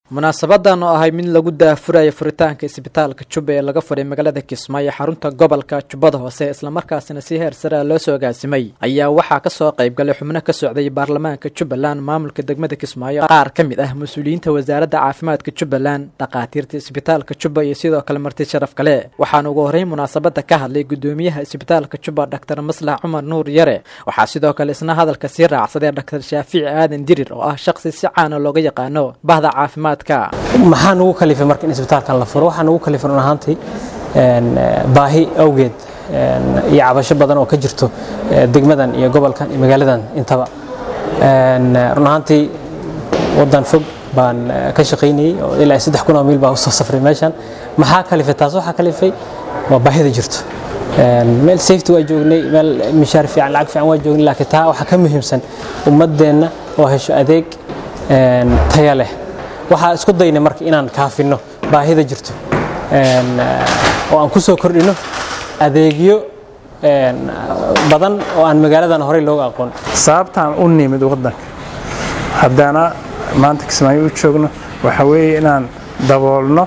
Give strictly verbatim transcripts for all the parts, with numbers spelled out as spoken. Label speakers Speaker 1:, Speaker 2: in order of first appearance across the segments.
Speaker 1: munaasabadan oo ahay mid lagu daafurayo furitaanka isbitaalka Jubba ee laga furay magaalada Kismaayo xarunta gobolka Jubbada Hoose isla markaasina si heer sare loo soo gaasimay ayaa waxa ka soo qayb galay xubno ka socday baarlamaanka Jubbaland maamulka degmada Kismaayo qaar ka mid ah mas'uuliyiinta wasaaradda caafimaadka Jubbaland dhaqaatiirta isbitaalka Jubba iyo sidoo kale marti sharaf kale waxaan ugu horeyn munaasabada ka hadlay gudoomiyaha isbitaalka Jubba Doctor Maslax Cumar Nuur Yare waxa sidoo kale isna hadalka si raacsaday Doctor Shaafici Aadan Dirir oo ah shakhsi si caan ah looga yaqaano bahda caafimaad
Speaker 2: maxaan ugu kalifay marka in isbitaalkan la furo waxaan ugu kalifay run ahaantii een baahi awgeed een iyo cabasho badan oo ka jirto degmadan iyo gobolkan iyo magaaladan intaba een run ahaantii wadan fog baan ka shaqeynay oo ilaa saddex kun oo mil baa soo safray meeshan maxaa kalifay taas waxa kalifay waa baahida jirto een meel safety waa joognay meel mishaar fiican lacag fiican waa joognay laakiin taa waxa ka muhiimsan ummadeena oo hesho adeeg een tayo leh waxa isku daynay marka inaan kaafino baahida jirto een oo aan ku soo kordhino adeegyo een badan oo aan magaaladan hore looga aqoon
Speaker 3: sababtaan u nimid wadanka haddana maanta Kismaayo u joogno waxa weeye inaan daboolno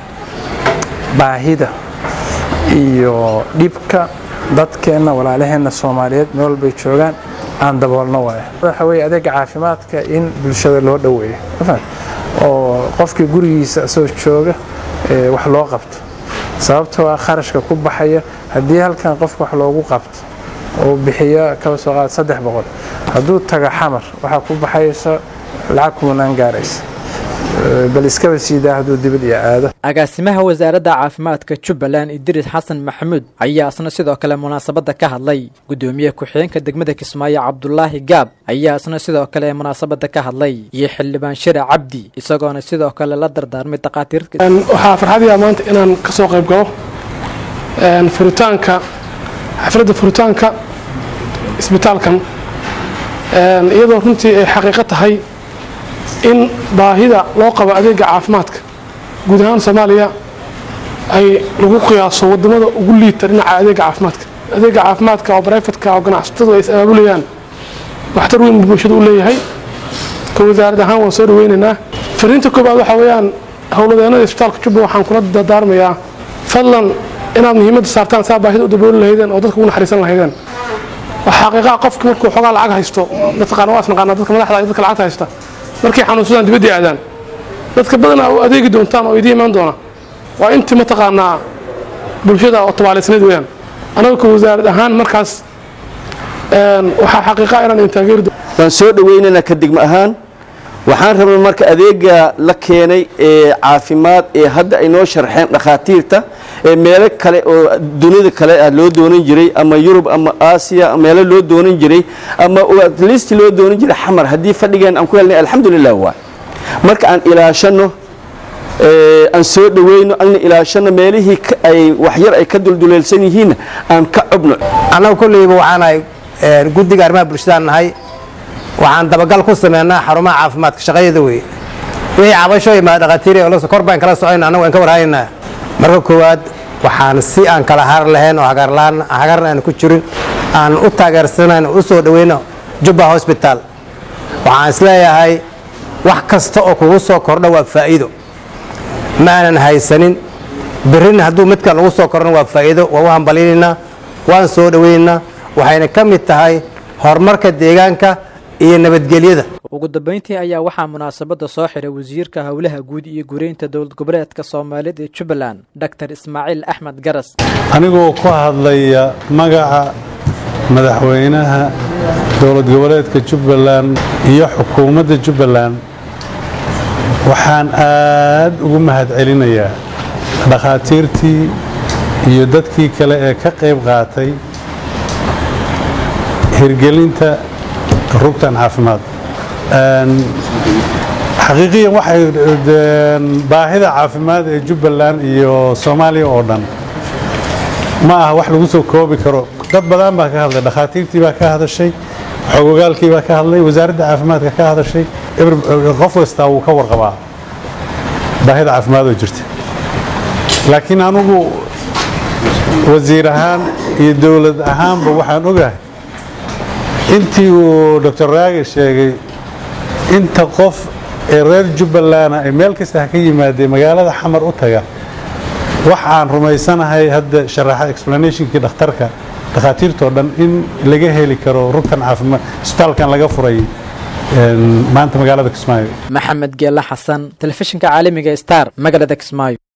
Speaker 3: baahida iyo dhibka dadkeena walaalaheena Soomaaliyeed meel bay joogaan aan daboolno waxa weeye adeeg caafimaadka in bulshada loo dhaweeyo oo qofkii gurigiisa soo jooga ee wax loo qabto sababtoo ah kharashka ku baxaya hadii halkan qof wax loogu qabto oo bixiya ka soo qaad saddex boqol haduu taga xamar waxa ku baxaysa lacag kumanaan gaaraysa bal iska wasiida haduu dibad iyo aado
Speaker 1: agaasimaha wasaaradda caafimaadka Jubbaland Idris Xasan Maxamuud ayaa asna sidoo kale munaasabada ka hadlay gudoomiyaha ku-xigeenka degmada Kismaayo Cabdullaahi Gaab ayaa asna sidoo kale munaasabada ka hadlay iyo xildhibaan Shira Cabdi isagoona sidoo kale la dardaarmay dhaqaatiirta
Speaker 4: waxa farxadiya maanta inaan ka soo qayb galo een furitaanka xafladda furitaanka isbitaalkan een iyadoo runtii ay xaqiiqo tahay in baahida loo qabo adeega caafimaadka guud ahaan Soomaaliya ay lagu qiyaaso wadamada ugu liita dhinaca adeega caafimaadka adeega caafimaadka oo private-ka oo ganacsatadu ay abaabuliyaan waxtar weyn bulshada u leeyahay ka wasaaradda ahaan waan soo dhaweynaynaa fariinta koobaad waxa weeyaan howladeennada isbitaalka Jubba waxaan kula dardaarmayaa fadlan inaad muhiimada saartaan saa baahida u dabooli lahaydeen oo dadka ugu naxariisan lahaydeen waxa xaqiiqo qofka markuu xogaa lacag haysto dadka qaar waa isnaqaana dadka madaxda ay dadka lacag haysta markii xanuunsadaan dibadda aadaan dadka badan oo adeegi doontaan oo idin iman doona waa intii ma taqaanaa bulshada oo tabaaleysneed weeyaan anagu ka wasaarad ahaan markaas een waxa xaqiiqo inaan intaageeri
Speaker 5: waan soo dhaweynayna ka degmo ahaan waxaan rabnaa marka adeega la keenay ee caafimaad ee hadda ay noo sharxeen dhaqaatiirta ee meelo kale oo dunida kale ah loo doonan jiray ama Yurub ama Aasiya meelo loo doonan jiray ama at least loo doonan jiray xamar hadii fadhigeen aan ku helnay alxamdulillah waa marka aan ilaashano ee aan soo dhaweyno aan ilaashano meelihii ay wax yar ay ka dulduleelsan yihiin aan ka cubno
Speaker 6: anagu kulliiba waxaan ay guddiga arrimaha bulshada nahay waxaan dabagal ku sameeynaa xarumaha caafimaadka shaqadeeda weey wixii cabasho iyo dhaqaatiir oo la soo korbaan kala socoynaa anagu aan ka warhaynaa marka koowaad waxaan si aan kala har lahayn oo hagarlaan hagarnaan ku jirin aan u taageersanayno u soo dhaweyno Jubba Hospital waxaan isleeyahay wax kasta oo kugu soo kordho waa faa'iido maanan haysanin birin hadduu midka lagu soo kordho waa faa'iido waa waan balinayna waan soo dhaweynaa waxayna ka mid tahay horumarka deegaanka iyo nabadgelyada
Speaker 1: ugu dambeyntii ayaa waxa munaasabada soo xiray wasiirka hawlaha guud iyo gureynta dawlad goboleedka Soomaaliyeed ee Jubbaland Doctor Ismaaciil Axmed Garas
Speaker 7: anigoo ku hadlaya magaca madaxweynaha dawlad goboleedka Jubbaland iyo xukuumadda Jubbaland waxaan aad ugu mahadcelinayaa dhaqaatiirtii iyo dadkii kale ee ka qayb qaatay hirgelinta rugtan caafimaad een xaqiiqiyan waxay baahida caafimaad ee Jubbaland iyo Soomaaliya oo dhan ma aha wax lagu soo koobi karo dad badan baa ka hadlay dhaqaatiirtii baa ka hadashay xogogaalkii baa ka hadlay wasaaradda caafimaadka ka hadashay qof kasta uu ka warqabaa baahida caafimaad oo jirta laakiin anigu wasiir ahaan iyo dawlad ahaanba waxaan ogahay intii uu Doctor Raage sheegay inta qof ee reer Jubbaland ay meel kasta ka yimaadeen magaalada Xamar u taga waxaan rumaysanahay hadda sharaxa explanationkii dhakhtarka dhakhaatiirtoo dhan in laga heli karo rugtan caafimaad isbitaalkan laga furay maanta magaalada Kismaayo.
Speaker 1: Maxamed Geela Xasan, telefishinka caalamiga Star, magaalada Kismaayo.